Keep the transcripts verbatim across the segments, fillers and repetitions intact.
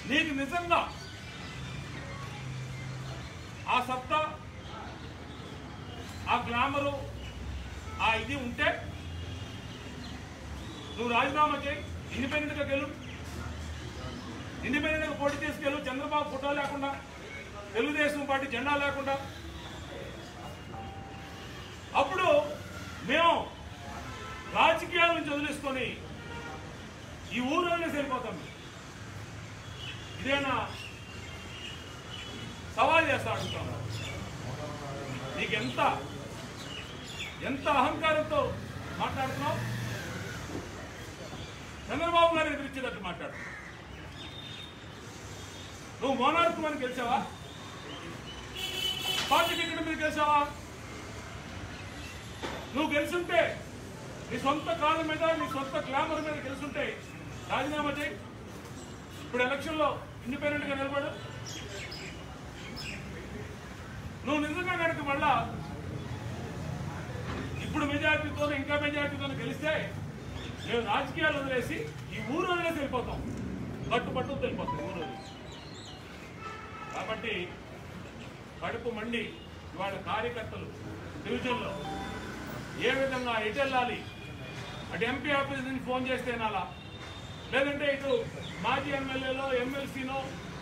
నీకు నిజంగా ఆ సత్తా, ఆ గ్లామరు, ఆ ఇది ఉంటే నువ్వు రాజీనామా చేయి, ఇండిపెండెంట్గా గెలు, ఇండిపెండెంట్గా పోటీ తీసుకెళ్ళు. చంద్రబాబు ఫోటో లేకుండా, తెలుగుదేశం పార్టీ జెండా లేకుండా. అప్పుడు మేము రాజకీయాల నుంచి వదిలేసుకొని ఈ ఊరోనే సరిపోతాం. ఇదేనా సవాల్ చేస్తా అడుగుతాము. నీకెంత ఎంత అహంకారంతో మాట్లాడుతున్నావు? చంద్రబాబు గారు ఎదిరించేటట్టు మాట్లాడు. నువ్వు మోనార్కు అని గెలిచావా? పార్టీ టికెట్ మీద గెలిచావా? నువ్వు గెలుచుంటే నీ సొంత కాళ్ళ మీద, నీ సొంత గ్లామర్ మీద గెలుచుంటే రాజీనామా చేయి. ఇప్పుడు ఎలక్షన్లో ఇండిపెండెంట్గా నిలబడు. నువ్వు నిజంగా కనుక మళ్ళా ఇప్పుడు మెజారిటీతో ఇంకా మెజారిటీతో గెలిస్తే మేము రాజకీయాలు వదిలేసి ఈ ఊరు వదిలేసి వెళ్ళిపోతాం. పట్టుపట్టు వెళ్ళిపోతాం ఊరు వదిలేసి. కాబట్టి కడుపు మండి ఇవాళ కార్యకర్తలు డివిజన్లో ఏ విధంగా ఎటు వెళ్ళాలి, అటు ఎంపీ ఆఫీస్ నుంచి ఫోన్ చేస్తే నాలా, లేదంటే ఇటు మాజీ ఎమ్మెల్యేలో ఎమ్మెల్సీనో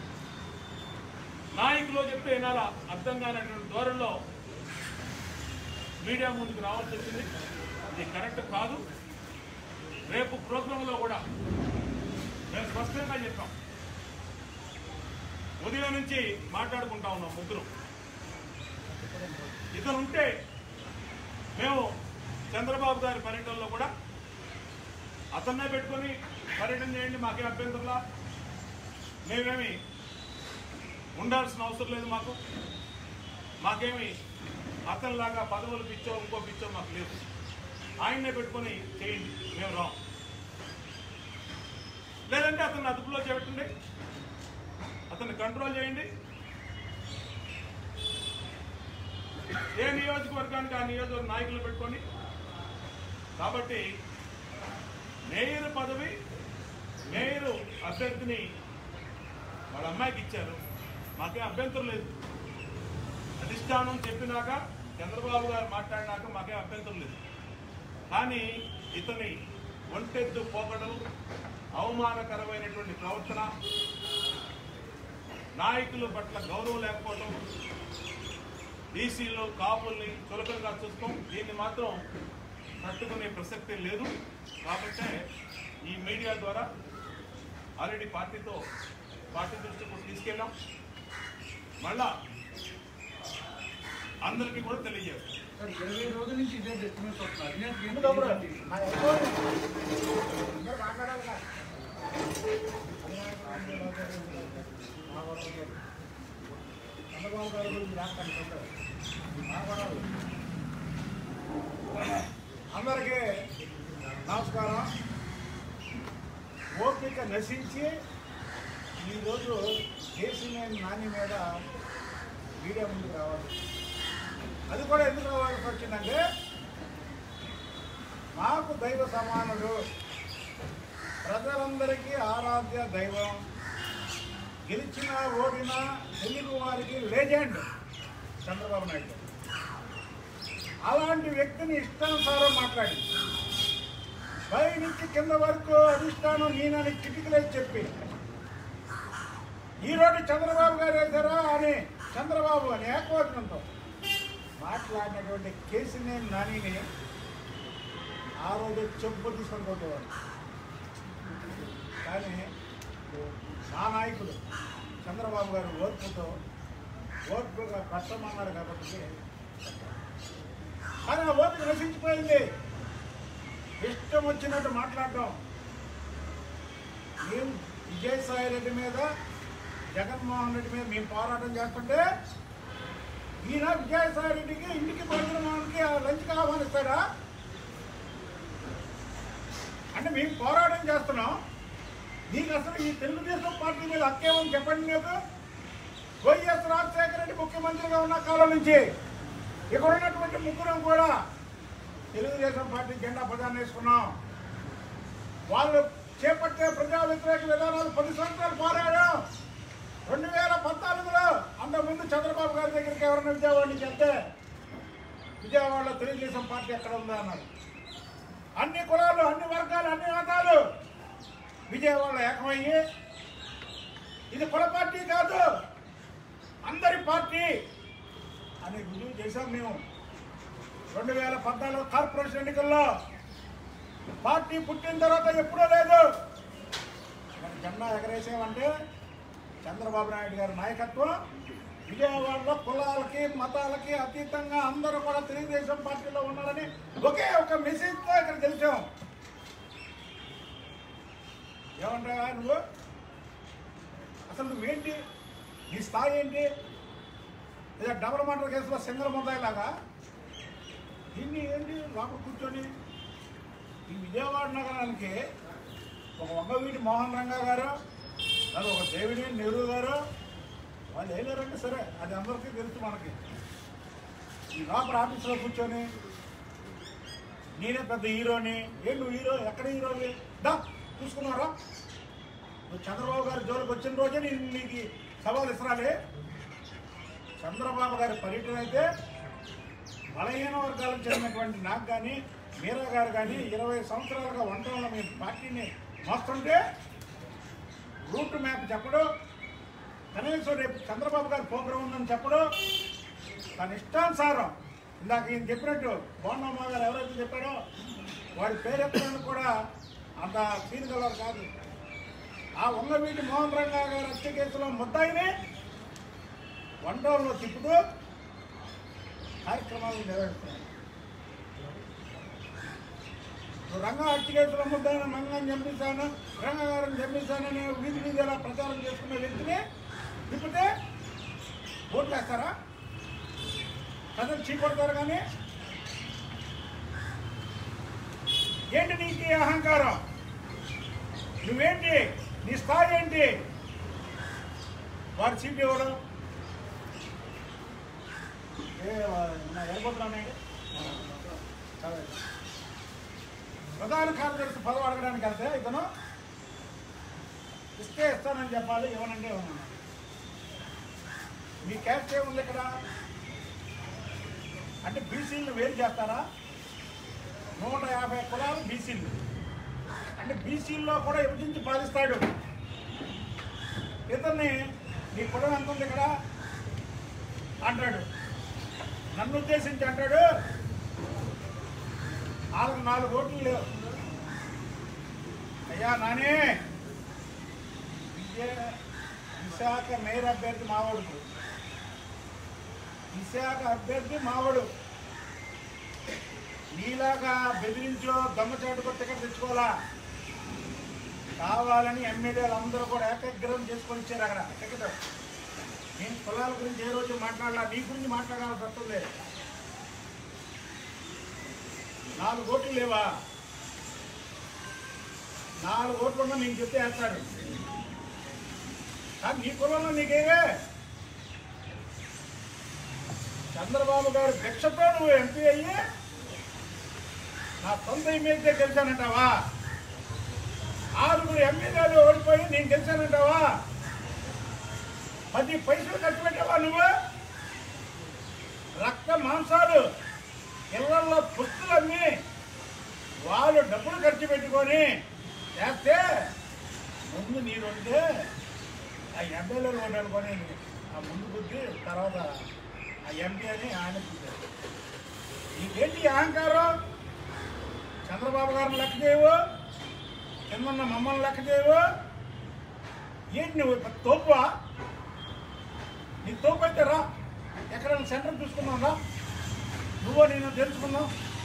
నాయకులు చెప్తే వినాలా అర్థం కానటువంటి ధోరణిలో మీడియా ముందుకు రావాల్సి వచ్చింది. ఇది కరెక్ట్ కాదు. రేపు ప్రోగ్రాంలో కూడా మేము స్పష్టంగా చెప్పాం. ఉదయం నుంచి మాట్లాడుకుంటా ఉన్నాం ముగ్గురు. ఇతను ఉంటే మేము చంద్రబాబు గారి పర్యటనలో కూడా అతన్నే పెట్టుకొని పర్యటన చేయండి, మాకే అభ్యంతరంలా, మేమేమి ఉండాల్సిన అవసరం లేదు. మాకు మాకేమి అతనిలాగా పదవులు పిచ్చో ఇంకో పిచ్చో మాకు లేదు. ఆయన్నే పెట్టుకొని చేయండి, మేము రాం. లేదంటే అతన్ని అదుపులో చేపట్టండి, అతన్ని కంట్రోల్ చేయండి. ఏ నియోజకవర్గానికి ఆ నియోజకవర్గ నాయకులు పెట్టుకొని. కాబట్టి మేయర్ పదవి, మేయర్ అభ్యర్థిని వాళ్ళ అమ్మాయికి ఇచ్చారు, మాకేం అభ్యంతరం లేదు. అధిష్టానం చెప్పినాక, చంద్రబాబు గారు మాట్లాడినాక మాకేం అభ్యంతరం లేదు. కానీ ఇతని ఒంటెద్దు పోకడలు, అవమానకరమైనటువంటి ప్రవర్తన, నాయకుల పట్ల గౌరవం లేకపోవడం, బీసీలు కాపుల్ని చులకనగా చూస్తాం, దీన్ని మాత్రం తట్టుకునే ప్రసక్తి లేదు. కాబట్టి ఈ మీడియా ద్వారా ఆల్రెడీ పార్టీతో పార్టీ దృష్టికి తీసుకెళ్ళాం. మళ్ళా అందరికీ కూడా తెలియజేస్తాం. ఇరవై రోజుల నుంచి ఇదే డిస్టర్బెన్స్ వస్తుంది. చంద్రబాబు గారు గురించి రాస్తాను. అందరికీ నమస్కారం. ఓపిక నశించి ఈరోజు కేసీఆర్ నాని మీద మీడియా ముందుకు రావాలి. అది కూడా ఎందుకు రావాల్సి వచ్చిందంటే, మాకు దైవ సమానుడు, ప్రజలందరికీ ఆరాధ్య దైవం, గెలిచినా ఓడినా తెలుగు వారికి లెజెండ్ చంద్రబాబు నాయుడు. అలాంటి వ్యక్తిని ఇష్టానుసారం మాట్లాడి పై నుంచి కింద వరకు అధిష్టానం నేనని చిటికలేసి చెప్పి ఈరోజు చంద్రబాబు గారు వేశారా అని చంద్రబాబు అని ఏకవచనంతో మాట్లాడినటువంటి కేసీఆర్ నానిని ఆ రోజు చెప్పు తీసుకొని కొట్టేవాడు. కానీ మా నాయకుడు చంద్రబాబు గారు ఓర్పుతో ఓర్పుగా కష్టమన్నారు కాబట్టి, కానీ ఆ ఓర్పు నశించిపోయింది. ఇష్టం వచ్చినట్టు మాట్లాడటం. మేము విజయసాయి రెడ్డి మీద, జగన్మోహన్ రెడ్డి మీద మేము పోరాటం చేస్తుంటే ఈయన విజయసాయి రెడ్డికి ఇంటికి భోజనానికి లంచ్కి ఆహ్వానిస్తాడా? అంటే మేము పోరాటం చేస్తున్నాం, నీకు అసలు ఈ తెలుగుదేశం పార్టీ మీద హక్కేమని చెప్పండి. మీకు వైఎస్ రాజశేఖర రెడ్డి ముఖ్యమంత్రిగా ఉన్న కాలం నుంచి ఇక్కడ ఉన్నటువంటి ముగ్గురం కూడా తెలుగుదేశం పార్టీ జెండా ప్రధానం వేసుకున్నాం. వాళ్ళు చేపట్టే ప్రజా వ్యతిరేక విధానాలు పది సంవత్సరాలు పోరాడాం. విజయవాడలో తెలుగుదేశం పార్టీ ఎక్కడ ఉందా అన్నారు. అన్ని కులాలు, అన్ని వర్గాలు, అన్ని మతాలు విజయవాడలో ఏకమయ్యి ఇది కుల పార్టీ కాదు, అందరి పార్టీ అని రుజువు చేశాం. మేము రెండు వేల పద్నాలుగు కార్పొరేషన్ ఎన్నికల్లో పార్టీ పుట్టిన తర్వాత ఎప్పుడూ లేదు. మరి జెండా ఎగరేసామంటే చంద్రబాబు నాయుడు గారి నాయకత్వం. విజయవాడలో కులాలకి మతాలకి అతీతంగా అందరూ కూడా తెలుగుదేశం పార్టీలో ఉన్నారని ఒకే ఒక మెసేజ్తో ఇక్కడ గెలిచాం. ఏమంటావా నువ్వు? అసలు నువ్వేంటి? నీ స్థాయి ఏంటి? లేదా డబుల్ మర్డర్ కేసులో సింగల్ ముద్దాయిలాగా దీన్ని ఏంటి లోపల కూర్చొని ఈ విజయవాడ నగరానికి ఒక వంగవీటి మోహన్ రంగా గారు, అది ఒక దేవిని నెహ్రూ గారు వాళ్ళు వేయలేరంటే సరే, అది అందరికీ తెలుసు. మనకి ఈ లోపల ఆఫీసులో కూర్చొని నేనే పెద్ద హీరోని, ఏం నువ్వు హీరో, ఎక్కడ హీరోని దా చూసుకున్నారా? నువ్వు చంద్రబాబు గారి జోలికి వచ్చిన రోజే నేను నీకు సవాల్ ఇస్తున్నాలే. చంద్రబాబు గారి పర్యటన అయితే బలహీన వర్గాలకు చెందినటువంటి నాకు కానీ మీరా గారు కానీ ఇరవై సంవత్సరాలుగా వంటలో మీ పార్టీని మోస్తుంటే రూట్ మ్యాప్ చెప్పడు, కనీసం రేపు చంద్రబాబు గారి ప్రోగ్రాం ఉందని చెప్పడు. తన ఇష్టానుసారం ఇందాక ఈయన చెప్పినట్టు బోండమ్మ గారు ఎవరైతే చెప్పాడో వాడి పేరెత్తడానికి కూడా అంత సీన్ గలవారు కాదు. ఆ వంగవీటి మోహన్ రంగా గారి హత్య కేసులో ముద్దాయిని వంటల్లో తిప్పుతూ కార్యక్రమాలు నిర్వహిస్తున్నాయి. రంగా హత్య కేసులో ముద్దాయిన మంగళం చంపిస్తాను, రంగా గారిని చంపిస్తానని వీధి వీధి ఎలా ప్రచారం చేసుకునే వ్యక్తిని తిప్పితే ఓట్లు వేస్తారా? ప్రజలు చీకొడతారు. కానీ ఏంటి నీకు అహంకారం? నువ్వేంటి? నీ స్థాయి ఏంటి? వాడు సీట్ ఇవ్వడం వెళ్ళిపోతున్నానండి. ప్రధాన కార్యదర్శి పదవి అడగడానికి వెళ్తే ఇతను ఇస్తే ఇస్తానని చెప్పాలి, ఇవ్వనంటే ఇవ్వను. మీ క్యాస్ట్ ఏముంది ఇక్కడ? అంటే బీసీలను వేరు చేస్తారా? నూట యాభై కులాలు బీసీలు అంటే బీసీల్లో కూడా విభజించి పాలిస్తాడు. ఇతన్ని నీ కులం ఎంత ఉంది ఇక్కడ అంటాడు, నన్ను ఉద్దేశించి అంటాడు. వాళ్ళకి నాలుగు ఓట్లు లేవు. అయ్యా నానే, విజయ విశాఖ మేయర్ అభ్యర్థి మావాడు, విశాఖ అభ్యర్థి మావాడు. నీలాగా బెదిరించో దమ్మచాటుకో టికెట్ తెచ్చుకోవాలా? కావాలని ఎమ్మెల్యేలు అందరూ కూడా ఏకగ్రహం చేసుకొని ఇచ్చారు అక్కడ టికెట్. నేను కులాల గురించి ఏ రోజు మాట్లాడాలా, నీ గురించి మాట్లాడాల్సి వస్తుంది. నాలుగు ఓట్లు లేవా? నాలుగు ఓట్లు ఉన్నా నీకు చెప్తే వేస్తాడు. కానీ నీ కులంలో నీకేవే? చంద్రబాబు గారు భిక్షతో నువ్వు ఎంపీ అయ్యి నా సొంత ఇమేజ్తో గెలిచానంటావా? ఆరుగురు ఎమ్మెల్యేలు ఓడిపోయి నేను గెలిచానంటావా? పది పైసలు ఖర్చు పెట్టావా నువ్వు? రక్త మాంసాలు ఇళ్లలో పుస్తులు అమ్మి వాళ్ళు డబ్బులు ఖర్చు పెట్టుకొని చేస్తే ముందు నీరు ఉంటే ఆ ఎమ్మెల్యేలు ఉండనుకొని ఆ ముందు బుద్ధి తర్వాత ఆ ఎంపీ అని ఆయన చూశారు. నీకేంటి అహంకారం? చంద్రబాబు గారిని లెక్క చేయవు, కిందన్న మమ్మల్ని లెక్క చేయవు. ఏంటి నువ్వు తోపువా? నీ తోపు అయితే రా, ఎక్కడైనా సెంటర్ చూసుకున్నాం రా, నువ్వో నేను తెలుసుకున్నాం.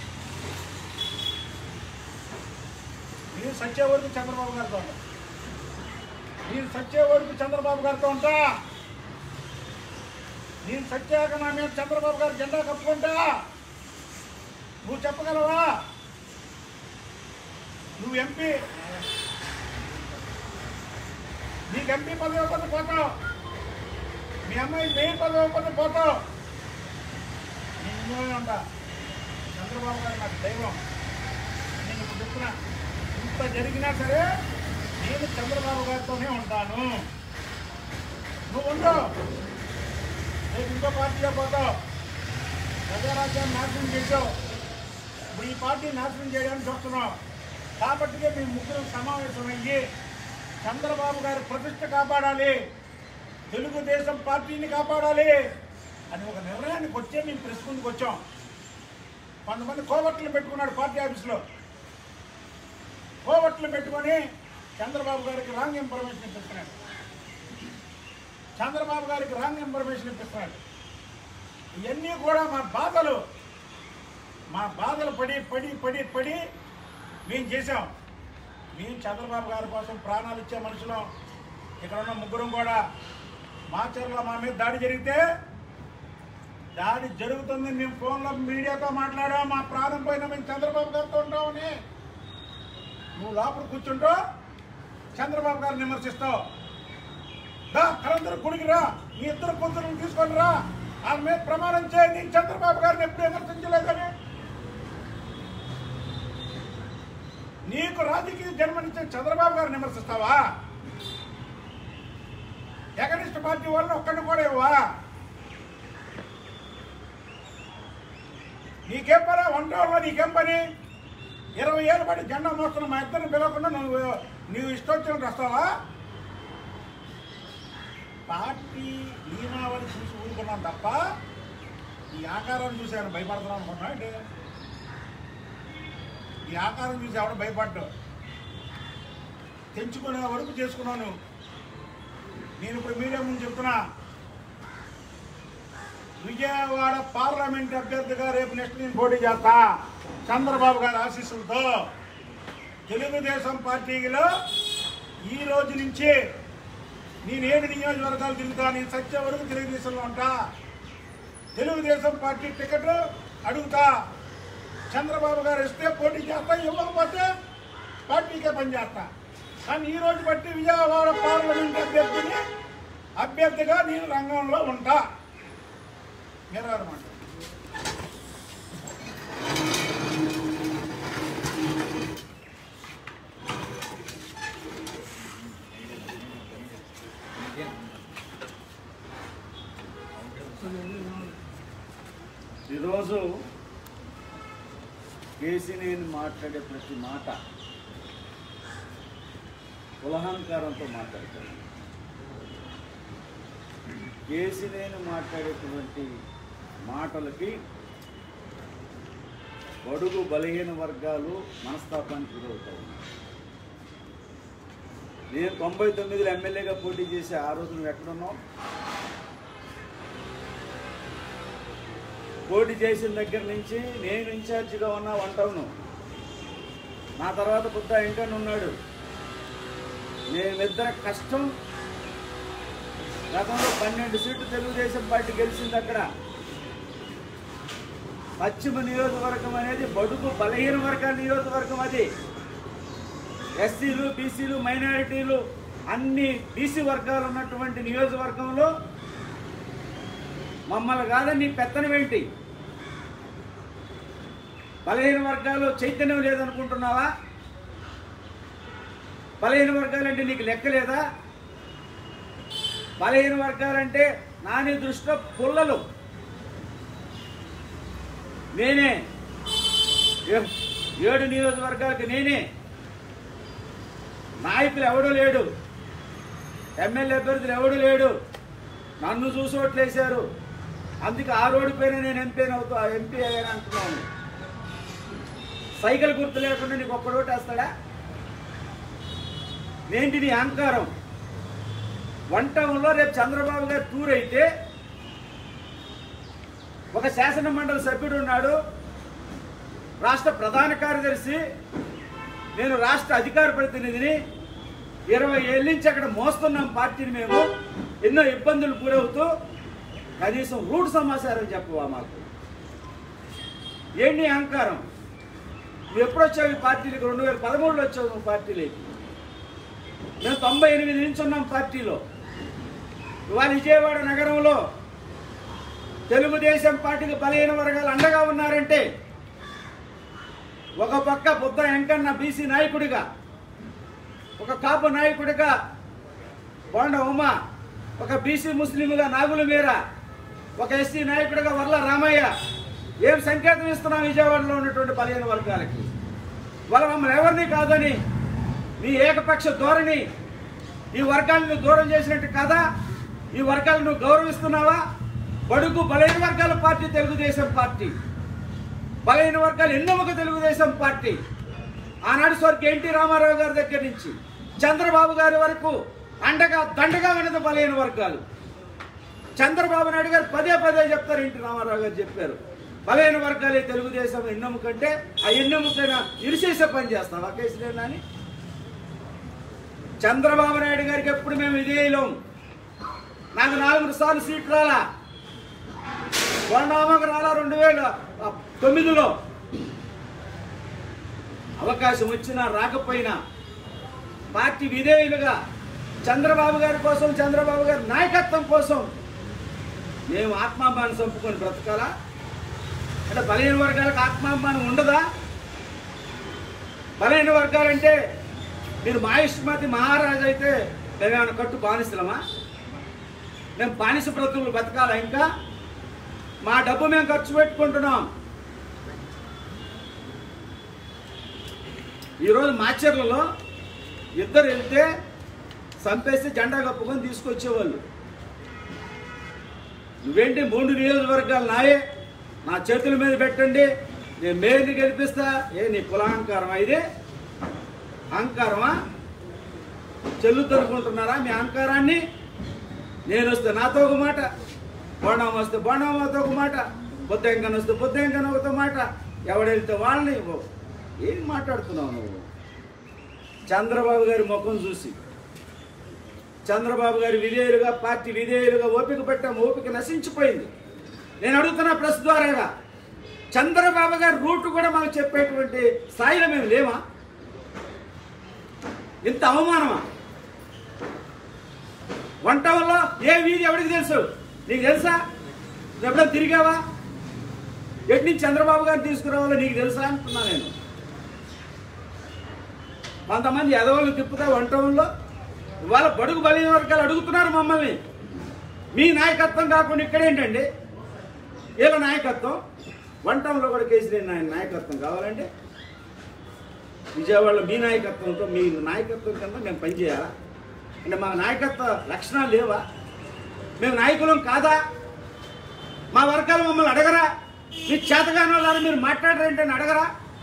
నేను సచ్చే వరకు చంద్రబాబు గారితో ఉంటా, నేను సచ్చే వరకు చంద్రబాబు గారితో ఉంటా, నేను సచ్చాక నా మీద చంద్రబాబు గారు జెండా కప్పుకుంటా. నువ్వు చెప్పగలవా? నువ్వు ఎంపీ, నీకు ఎంపీ పదవి ఇవ్వకపోతే పోతావు, మీ అమ్మాయి మేయర్ పదవి ఇవ్వకపోతే పోతావు. నేను ఇందులోనే ఉంటా. చంద్రబాబు గారు నాకు దైవం. నేను ఇప్పుడు చెప్తున్నా, ఇంత జరిగినా సరే నేను చంద్రబాబు గారితోనే ఉంటాను. నువ్వు ఉండవు, రేపు ఇంకో పార్టీలో పోతావు. ప్రజారాజ్యాన్ని నాశనం చేసావు. ఇప్పుడు ఈ పార్టీ నాశనం చేయడానికి చూస్తున్నాం. కాబట్టి మేము ముగ్గురు సమావేశమైంది చంద్రబాబు గారి ప్రతిష్ట కాపాడాలి, తెలుగుదేశం పార్టీని కాపాడాలి అని ఒక నిర్ణయానికి వచ్చే మేము ప్రెస్ ముందుకు వచ్చాం. కొంతమంది కోవట్లు పెట్టుకున్నాడు పార్టీ ఆఫీసులో. కోవట్లు పెట్టుకొని చంద్రబాబు గారికి రాంగ్ ఇన్ఫర్మేషన్ ఇప్పిస్తున్నాడు. చంద్రబాబు గారికి రాంగ్ ఇన్ఫర్మేషన్ ఇప్పిస్తున్నాడు. ఇవన్నీ కూడా మా బాధలు మా బాధలు పడి పడి పడి పడి మేము చేసాం. మేము చంద్రబాబు గారి కోసం ప్రాణాలు ఇచ్చే మనుషులం. ఇక్కడ ఉన్న ముగ్గురం కూడా మాచర్లో మా మీద దాడి జరిగితే దాడి జరుగుతుంది మేము ఫోన్లో మీడియాతో మాట్లాడాం. మా ప్రాణం పోయినా మేము చంద్రబాబు గారితో ఉంటామని. నువ్వు లోపల కూర్చుంటావు, చంద్రబాబు గారిని విమర్శిస్తావు. రా కలందరూ గుడికి రా, నీ ఇద్దరు కూతురుని తీసుకొని రా, ఆమె మీద ప్రమాణం చేయి నేను చంద్రబాబు గారిని ఎప్పుడు విమర్శించలేదని. నీకు రాజకీయ జన్మనిచ్చే చంద్రబాబు గారిని విమర్శిస్తావా? ఎగనిస్ట్ పార్టీ వాళ్ళని ఒక్కడిని కూడా ఇవ్వా? నీకేం పని వంట వాళ్ళ నీకేం పని? ఇరవై ఏళ్ళు పడి జెండా మోస్తున్న మా ఇద్దరిని పిలవకుండా నువ్వు నీవు ఇష్టం వచ్చినట్టు వస్తావా? పార్టీ నియమావళి చూసి ఊరుకున్నాం తప్ప ఈ ఆకారాన్ని చూసి ఆయన భయపడుతున్నాం అనుకున్నా అంటే ఈ ఆకారం చూసి ఎవడ భయపడ్డావు? తెంచుకునే వరకు చేసుకున్నాను. నేను ఇప్పుడు మీడియా ముందు చెప్తున్నా, విజయవాడ పార్లమెంట్ అభ్యర్థిగా రేపు నెక్స్ట్ నేను పోటీ చేస్తా చంద్రబాబు గారి ఆశీస్సులతో. తెలుగుదేశం పార్టీలో ఈ రోజు నుంచి నేను ఏడు నియోజకవర్గాలు తిరుగుతా, నేను సత్య వరకు తెలుగుదేశంలో ఉంటా. తెలుగుదేశం పార్టీ టికెట్ అడుగుతా. చంద్రబాబు గారు ఇస్తే పోటీ చేస్తా, ఇవ్వకపోతే పార్టీకే పనిచేస్తా. కానీ ఈ రోజు బట్టి విజయవాడ పార్లమెంట్ అభ్యర్థిని అభ్యర్థిగా నేను రంగంలో ఉంటా. మీరు అనమాట ఈరోజు కేసీనేని మాట్లాడే ప్రతి మాట కులహంకారంతో మాట్లాడతాడు. కేసీనేని మాట్లాడేటువంటి మాటలకి బడుగు బలహీన వర్గాలు మనస్తాపానికి గురవుతాయి. నేను తొంభై తొమ్మిదిలో ఎమ్మెల్యేగా పోటీ చేసి ఆ రోజు నువ్వు ఎక్కడున్నావు? పోటీ చేసిన దగ్గర నుంచి నేను ఇన్ఛార్జిగా ఉన్నా వంటవును. నా తర్వాత బుద్ధ వెంకన్న ఉన్నాడు. మేమిద్దర కష్టం. గతంలో పన్నెండు సీట్లు తెలుగుదేశం పార్టీ గెలిచింది. అక్కడ పశ్చిమ నియోజకవర్గం అనేది బడుగు బలహీన వర్గాల నియోజకవర్గం. అది ఎస్సీలు బీసీలు మైనారిటీలు అన్ని బీసీ వర్గాలు ఉన్నటువంటి నియోజకవర్గంలో మమ్మల్ని కాదని నీ పెత్తనం ఏంటి? బలహీన వర్గాలు చైతన్యం లేదనుకుంటున్నావా? బలహీన వర్గాలంటే నీకు లెక్క లేదా? బలహీన వర్గాలంటే నాని దృష్టిలో పుల్లలు. నేనే ఏడు నియోజకవర్గాలకి నేనే. నాయకులు ఎవడూ లేడు, ఎమ్మెల్యే అభ్యర్థులు ఎవడూ లేడు. నన్ను చూసి ఓట్లేశారు. అందుకే ఆ రోడ్డు పైన నేను ఎంపీ అవుతా ఎంపీ అయ్యాను అంటున్నాను. సైకిల్ గుర్తు లేకుండా నీకు ఒక్కడు ఓటేస్తాడా? ఏంటి నీ అహంకారం? వన్ టౌన్లో రేపు చంద్రబాబు గారు టూర్ అయితే ఒక శాసన మండలి సభ్యుడు ఉన్నాడు, రాష్ట్ర ప్రధాన కార్యదర్శి, నేను రాష్ట్ర అధికార ప్రతినిధిని. ఇరవై ఏళ్ళ నుంచి అక్కడ మోస్తున్నాం పార్టీని. మేము ఎన్నో ఇబ్బందులు గురవుతూ కనీసం రూట్ సమాచారం చెప్పవా మాకు? ఏంటి అహంకారం? నువ్వు ఎప్పుడు వచ్చావు ఈ పార్టీకి? రెండు వేల పదమూడులో వచ్చావు నువ్వు పార్టీలోకి. మేము తొంభై ఎనిమిది నుంచి ఉన్నాం పార్టీలో. ఇవాళ విజయవాడ నగరంలో తెలుగుదేశం పార్టీకి బలహీన వర్గాలు అండగా ఉన్నారంటే ఒక పక్క బుద్ధ వెంకన్న బీసీ నాయకుడిగా, ఒక కాపు నాయకుడిగా బొండ ఉమా, ఒక బీసీ ముస్లింగా నాగుల మీర, ఒక ఎస్సీ నాయకుడిగా వర్ల రామయ్య, ఏం సంకేతం ఇస్తున్నాం విజయవాడలో ఉన్నటువంటి బలహీన వర్గాలకి? వాళ్ళ మమ్మల్ని ఎవరిని కాదని మీ ఏకపక్ష ధోరణి ఈ వర్గాలను దూరం చేసినట్టు కదా? ఈ వర్గాలను గౌరవిస్తున్నావా? బడుగు బలహీన వర్గాల పార్టీ తెలుగుదేశం పార్టీ, బలహీన వర్గాలు ఎన్నోముక తెలుగుదేశం పార్టీ. ఆనాడు స్వర్గీయ ఎన్టీ రామారావు గారి దగ్గర నుంచి చంద్రబాబు గారి వరకు అండగా దండగా ఉన్నది బలహీన వర్గాలు. చంద్రబాబు నాయుడు గారు పదే పదే చెప్తారు, ఎన్టీ రామారావు గారు చెప్పారు, బలహీన వర్గాలే తెలుగుదేశం ఎన్నెముకంటే ఆ ఎన్నెముకైనా ఇరిసేసే పని చేస్తావా కేసీఆర్ అని? చంద్రబాబు నాయుడు గారికి ఎప్పుడు మేము విధేయులం. నాకు నాలుగు సార్లు సీట్లు రాలా, కొండమామకు రాలా రెండు వేల తొమ్మిదిలో అవకాశం వచ్చినా రాకపోయినా పార్టీ విధేయులుగా చంద్రబాబు గారి కోసం, చంద్రబాబు గారి నాయకత్వం కోసం మేము ఆత్మాభిమానం చంపుకొని బ్రతకాలా? అంటే బలహీన వర్గాలకు ఆత్మాభిమానం ఉండదా? బలహీన వర్గాలంటే మీరు మహేష్మతి మహారాజు అయితే మేమేమైనా కట్టు బానిసలమా? మేము బానిస బ్రతుకులు బతకాలా? ఇంకా మా డబ్బు మేము ఖర్చు పెట్టుకుంటున్నాం. ఈరోజు మాచర్లలో ఇద్దరు వెళ్తే చంపేసి జెండా కప్పుకొని తీసుకొచ్చేవాళ్ళు. నువ్వేంటి మూడు నియోజకవర్గాలు నాయే, నా చేతుల మీద పెట్టండి, నేను మేయర్ని గెలిపిస్తా. ఏ నీ కులాహంకారమా? ఇదే అహంకారమా? చెల్లుతనుకుంటున్నారా మీ అహంకారాన్ని? నేను వస్తే నాతో ఒక మాట, బోండం వస్తే బోండంతో ఒక మాట, బుద్ధంకన వస్తే బుద్ధంకన ఒక మాట, ఎవడెళ్తే వాళ్ళని. ఏం మాట్లాడుతున్నావు నువ్వు? చంద్రబాబు గారి ముఖం చూసి, చంద్రబాబు గారి విధేయులుగా, పార్టీ విధేయులుగా ఓపిక పెట్టాం, ఓపిక నశించిపోయింది. నేను అడుగుతున్న ప్రెస్ ద్వారాగా, చంద్రబాబు గారి రూట్ కూడా మాకు చెప్పేటువంటి స్థాయిలో మేము లేమా? ఇంత అవమానమా? వన్ టౌన్లో ఏ వీధి ఎవరికి తెలుసు? నీకు తెలుసా? నువ్వు ఎప్పుడైనా తిరిగావా? ఎటు నుంచి చంద్రబాబు గారిని తీసుకురావాలో నీకు తెలుసా అంటున్నా నేను. కొంతమంది ఎదవలు తిప్పుతా వన్ టౌన్లో. ఇవాళ బడుగు బలహీన వర్గాలు అడుగుతున్నారు మమ్మల్ని, మీ నాయకత్వం కాకుండా ఇక్కడేంటండి వీళ్ళ నాయకత్వం? వన్ టౌన్లో కూడా కేసీఆర్ నాయన నాయకత్వం కావాలంటే విజయవాడలో మీ నాయకత్వంతో, మీ నాయకత్వం కింద మేము పనిచేయాలా? అంటే మా నాయకత్వ లక్షణాలు లేవా? మేము నాయకులం కాదా? మా వర్గాలు మమ్మల్ని అడగరా? మీ చేతగాని వాళ్ళని మీరు మాట్లాడరేంటని అడగరా?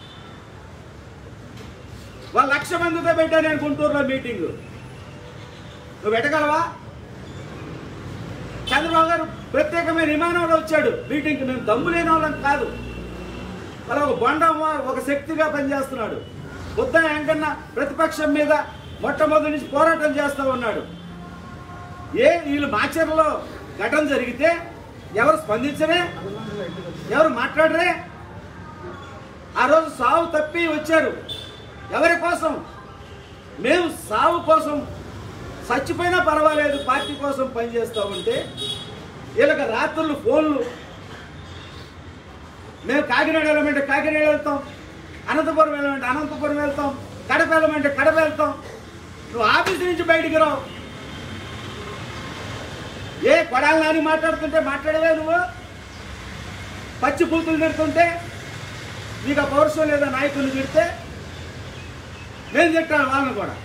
వాళ్ళు లక్ష మందితో పెట్టా నేను గుంటూరులో మీటింగు, నువ్వు పెట్టగలవా? చంద్రబాబు గారు ప్రత్యేకమైన విమానంలో వచ్చాడు మీటింగ్కి. మేము దమ్ము లేని వాళ్ళం కాదు. అలా ఒక బొండం ఒక శక్తిగా పనిచేస్తున్నాడు. బుద్ధ వెంకన్న ప్రతిపక్షం మీద మొట్టమొదటి నుంచి పోరాటం చేస్తూ ఉన్నాడు. ఏ వీళ్ళు మాచర్లో ఘటన జరిగితే ఎవరు స్పందించరే? ఎవరు మాట్లాడరే? ఆ రోజు సావు తప్పి వచ్చారు. ఎవరి కోసం? మేము సావు కోసం చచ్చిపోయినా పర్వాలేదు పార్టీ కోసం పనిచేస్తూ ఉంటే వీళ్ళకి రాత్రులు ఫోన్లు. మేము కాకినాడ వెళ్ళమంటే కాకినాడ వెళ్తాం, అనంతపురం వెళ్ళమంటే అనంతపురం వెళ్తాం, కడప వెళ్ళమంటే కడప వెళ్తాం. నువ్వు ఆఫీస్ నుంచి బయటికి రావు. ఏ కొడాలి నాని మాట్లాడుతుంటే మాట్లాడవే నువ్వు? పచ్చి పూతులు తిడుతుంటే నీకు ఆ పౌరుషం లేదా? నాయకులు తిడితే నేను తిట్టాను వాళ్ళని కూడా.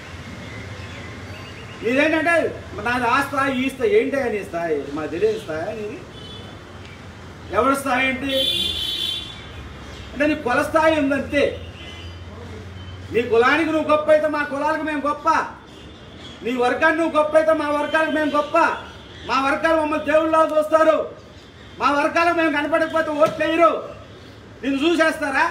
నీదేంటంటే నాది ఆ స్థాయి ఈ స్థాయి. ఏంటి నీ స్థాయి? మా తెలియని స్థాయి నీది? ఎవరి స్థాయి ఏంటి అంటే నీ కుల స్థాయి ఉందంతే. నీ కులానికి నువ్వు గొప్ప అయితే మా కులాలకు మేము గొప్ప, నీ వర్గాన్ని నువ్వు గొప్ప అయితే మా వర్గాలకు మేము గొప్ప. మా వర్గాలు మమ్మల్ని దేవుళ్ళ చూస్తారు, మా వర్గాలకు మేము కనపడకపోతే ఓట్లు వేయరు. నిన్ను చూసేస్తారా?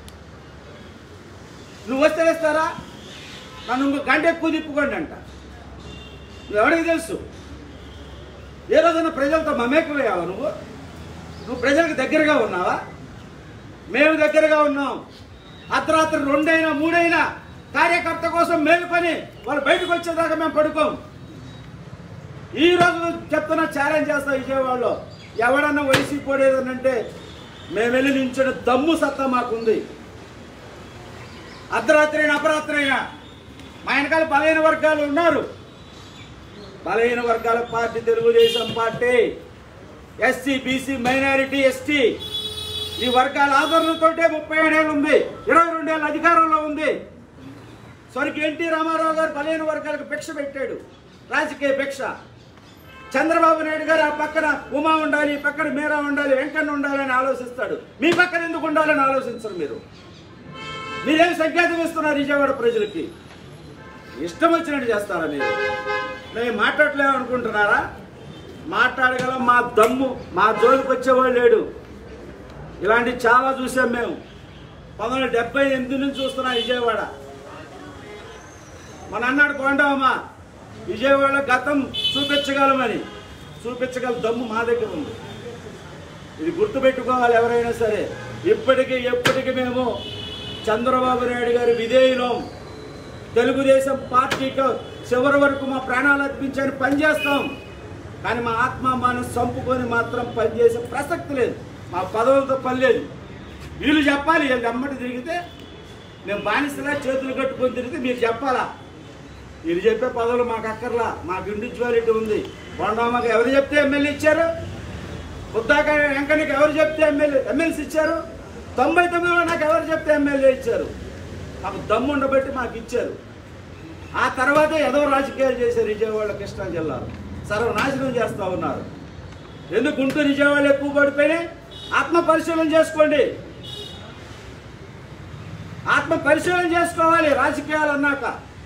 నువ్వు వస్తే వేస్తారా? నన్ను ఇంకో గంట ఎక్కువ తిప్పుకోండి అంట. నువ్వు ఎవరికి తెలుసు? ఏ రోజైనా ప్రజలతో మమేకమయ్యావా నువ్వు? నువ్వు ప్రజలకు దగ్గరగా ఉన్నావా? మేము దగ్గరగా ఉన్నాం. అర్ధరాత్రి రెండైనా మూడైనా కార్యకర్త కోసం మేలుకొని వాళ్ళు బయటకు వచ్చేదాకా మేము పడుకోం. ఈ రోజు చెప్తున్నా, ఛాలెంజ్ చేస్తాం విజయవాడలో. ఎవడన్నా వయసు పోడేదనంటే మేము వెళ్ళి నించిన దమ్ము సత్తా మాకుంది. అర్ధరాత్రి అయినా అపరాత్రి అయినా మా వెనకాల బలహీన వర్గాలు ఉన్నారు. బలహీన వర్గాల party Telugu Desam party. SC BC minority ST ఈ వర్గాల ఆదరణతోటే ముప్పై ఏడేళ్ళు ఉంది, ఇరవై రెండేళ్ళు అధికారంలో ఉంది. సరికి ఎన్టీ రామారావు గారు బలహీన వర్గాలకు భిక్ష పెట్టాడు, రాజకీయ భిక్ష. చంద్రబాబు నాయుడు గారు ఆ పక్కన ఉమా ఉండాలి, ఈ పక్కన మీరా ఉండాలి, వెంకన్న ఉండాలని ఆలోచిస్తాడు. మీ పక్కన ఎందుకు ఉండాలని ఆలోచించరు. మీరు మీరేం సంకేతం ఇస్తున్నారు విజయవాడ ప్రజలకి? ఇష్టం వచ్చినట్టు చేస్తారా మీరు? మేము మాట్లాడలేము అనుకుంటున్నారా? మాట్లాడగలం. మా దమ్ము, మా జోలికి వచ్చేవాళ్ళు లేడు. ఇలాంటివి చాలా చూసాం మేము. పంతొమ్మిది వందల డెబ్బై ఎనిమిది నుంచి చూస్తున్నాం విజయవాడ. మన అన్నాడు కొండమ్మ, విజయవాడ గతం చూపించగలమని. చూపించగల దమ్ము మా దగ్గర ఉంది. ఇది గుర్తుపెట్టుకోవాలి ఎవరైనా సరే. ఇప్పటికీ ఎప్పటికీ మేము చంద్రబాబు నాయుడు గారి విధేయులం. తెలుగుదేశం పార్టీకి చివరి వరకు మా ప్రాణాలు అర్పించని పనిచేస్తాం. కానీ మా ఆత్మామానం చంపుకొని మాత్రం పనిచేసే ప్రసక్తి లేదు. మా పదవులతో పని లేదు. వీళ్ళు చెప్పాలి. వీళ్ళు అమ్మటి తిరిగితే మేము బానిసలా చేతులు కట్టుకొని తిరిగితే మీరు చెప్పాలా? వీళ్ళు చెప్పే పదవులు మాకు అక్కర్లా. మాకు ఇండివిజువాలిటీ ఉంది. కొండమ్మకి ఎవరు చెప్తే ఎమ్మెల్యే ఇచ్చారు? బుద్ధాక వెంకన్నకి ఎవరు చెప్తే ఎమ్మెల్యే ఎమ్మెల్సీ ఇచ్చారు? తొంభై తొమ్మిదిలో నాకు ఎవరు చెప్తే ఎమ్మెల్యే ఇచ్చారు? మాకు దమ్ము ఉండబట్టి మాకు ఇచ్చారు. ఆ తర్వాతే ఏదో రాజకీయాలు చేశారు విజయవాడ కృష్ణా జిల్లాలో. సర్వనాశనం చేస్తూ ఉన్నారు. ఎందుకు గుంటూరు విజయవాడ ఎక్కువ పడిపోయినాయి? ఆత్మ పరిశీలన చేసుకోండి. ఆత్మ పరిశీలన చేసుకోవాలి రాజకీయాలు అన్నాక.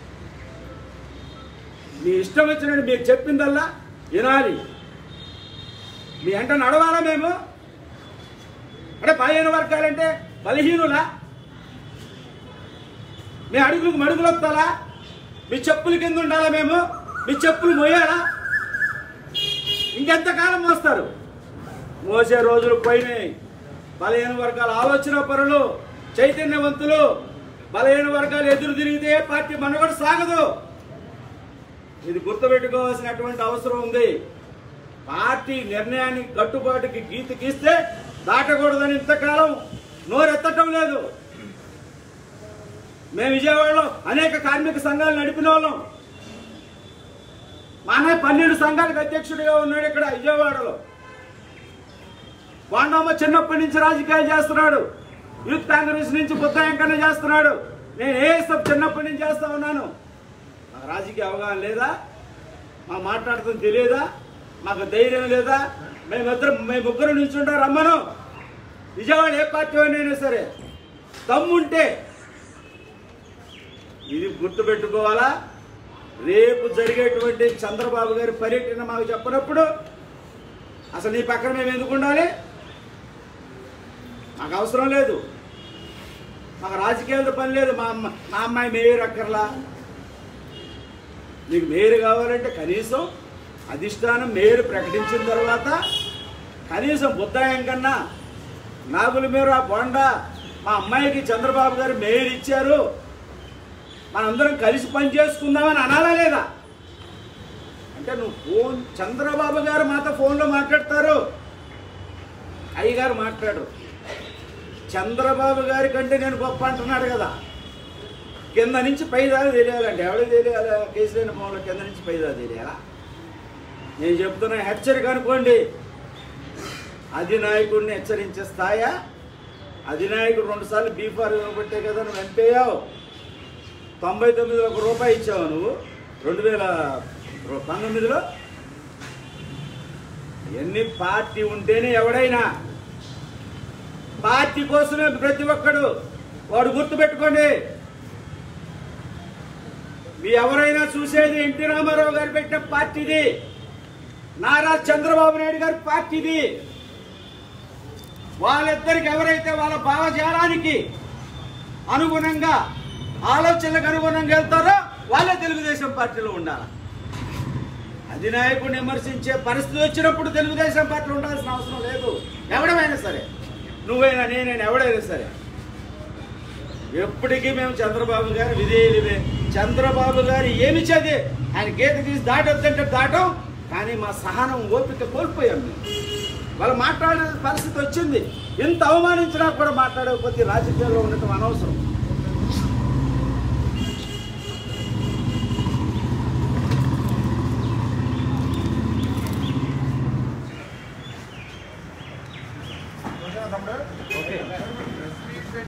మీ ఇష్టం వచ్చినట్టు మీకు చెప్పిందల్లా వినాలి. మీ అంట నడవాలా మేము? అంటే బలహీన వర్గాలంటే బలహీనులా? మీ అడుగులకు మడుగులు వస్తాలా? మీ చెప్పుల కింద ఉండాలా మేము? మీ చెప్పులు మోయాలా? ఇంకెంతకాలం మోస్తారు? మోసే రోజులు పోయినాయి. బలహీన వర్గాల ఆలోచన పరులు, చైతన్యవంతులు, బలహీన వర్గాలు ఎదురు తిరిగితే పార్టీ మనుగడ సాగదు. ఇది గుర్తుపెట్టుకోవాల్సినటువంటి అవసరం ఉంది. పార్టీ నిర్ణయానికి కట్టుబాటుకి గీత గీస్తే దాటకూడదని ఇంతకాలం నోరెత్తటం లేదు. మేము విజయవాడలో అనేక కార్మిక సంఘాలు నడిపిన వాళ్ళం. మా అన్నయ్య పన్నెండు సంఘాలకు అధ్యక్షుడిగా ఉన్నాడు ఇక్కడ విజయవాడలో. కొండమ్మ చిన్నప్పటి నుంచి రాజకీయాలు చేస్తున్నాడు. యూత్ కాంగ్రెస్ నుంచి బుద్ధ వెంకన్న చేస్తున్నాడు. నేను ఏఎస్ఎఫ్ చిన్నప్పటి నుంచి చేస్తా ఉన్నాను. మాకు రాజకీయ అవగాహన లేదా? మాకు మాట్లాడటం తెలియదా? మాకు ధైర్యం లేదా? మేమిద్దరం మేము ముగ్గురు నుంచి ఉంటాం. రమ్మను. విజయవాడ ఏ పార్టీ అయినా సరే దమ్ముంటే ఇది గుర్తుపెట్టుకోవాలా. రేపు జరిగేటువంటి చంద్రబాబు గారి పర్యటన మాకు చెప్పినప్పుడు అసలు నీ పక్కన మేము ఎందుకు ఉండాలి? మాకు అవసరం లేదు. మాకు రాజకీయాలతో పని లేదు. మా అమ్మ మా అమ్మాయి మేయర్ అక్కర్లా. నీకు మేయర్ కావాలంటే కనీసం అధిష్టానం మేయర్ ప్రకటించిన తర్వాత కనీసం బుద్ధాయం కన్నా నాగుల మీద బొండా మా అమ్మాయికి చంద్రబాబు గారు మేయర్ ఇచ్చారు, మనందరం కలిసి పని చేసుకుందామని అనాలా లేదా? అంటే నువ్వు ఫోన్ చంద్రబాబు గారు మాతో ఫోన్లో మాట్లాడతారు, అయ్యగారు మాట్లాడు. చంద్రబాబు గారి కంటే నేను గొప్ప అంటున్నాడు కదా. కింద నుంచి పై దాకా తెలియాలంటే ఎవరికి తెలియాలా? కేసీఆర్ భవన్లో కింద నుంచి పై దాకా తెలియాలా? నేను చెప్తున్నా, హెచ్చరిక అనుకోండి. అధినాయకుడిని హెచ్చరించే స్థాయా? అధినాయకుడు రెండు సార్లు బీఫార్ ఇవ్వబట్టే కదా నువ్వు ఎంపీయావు. తొంభై తొమ్మిదిలో ఒక రూపాయి ఇచ్చావు నువ్వు. రెండు వేల పంతొమ్మిదిలో ఎన్ని పార్టీ ఉంటేనే ఎవడైనా పార్టీ కోసమే ప్రతి ఒక్కడు వాడు గుర్తుపెట్టుకోండి. మీ ఎవరైనా చూసేది ఎన్టీ రామారావు గారు పెట్టిన పార్టీది, నారా చంద్రబాబు నాయుడు గారి పార్టీది. వాళ్ళిద్దరికి ఎవరైతే వాళ్ళ భావజాలానికి అనుగుణంగా ఆలోచనలకు అనుగుణంగా వెళ్తారో వాళ్ళే తెలుగుదేశం పార్టీలో ఉండాలి. అధినాయకుడిని విమర్శించే పరిస్థితి వచ్చినప్పుడు తెలుగుదేశం పార్టీలో ఉండాల్సిన అవసరం లేదు. ఎవడమైనా సరే, నువ్వైనా నేనైనా ఎవడైనా సరే. ఎప్పటికీ మేము చంద్రబాబు గారు విధేయులమే. చంద్రబాబు గారు ఏమి చదివి ఆయన గీత తీసి దాటొద్దంటే దాటం. కానీ మా సహనం ఓపిక కోల్పోయాం. మేము వాళ్ళు మాట్లాడే పరిస్థితి వచ్చింది. ఇంత అవమానించినా కూడా మాట్లాడకపోతే రాజకీయాల్లో ఉండటం అనవసరం. ఓకేనా తమ్ముడు? ఓకే